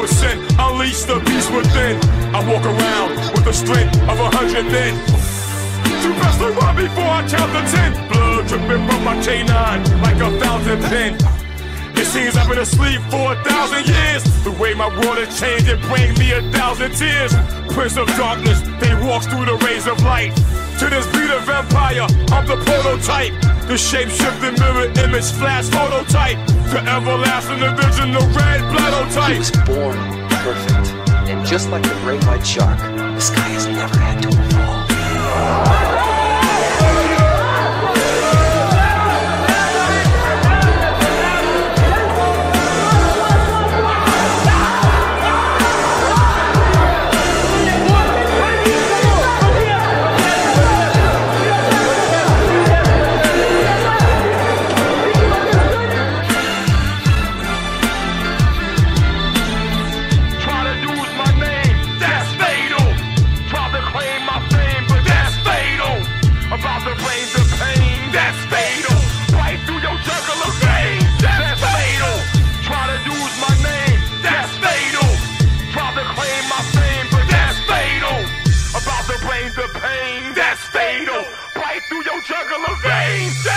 100%, unleash the beast within. I walk around with the strength of 100 men. Too fast to run before I count to 10. Blood dripping from my canine like a fountain pen. It seems I've been asleep for 1,000 years. The way my world has changed, it brings me 1,000 tears. Prince of darkness, they walks through the rays of light. To this beat of empire, I'm the prototype. The shape-shifting mirror image flash phototype. The everlasting original red blood-o-type. He was born perfect. And just like the great white shark, the sky has never had to fall. The pain that's fatal, right through your jugular veins.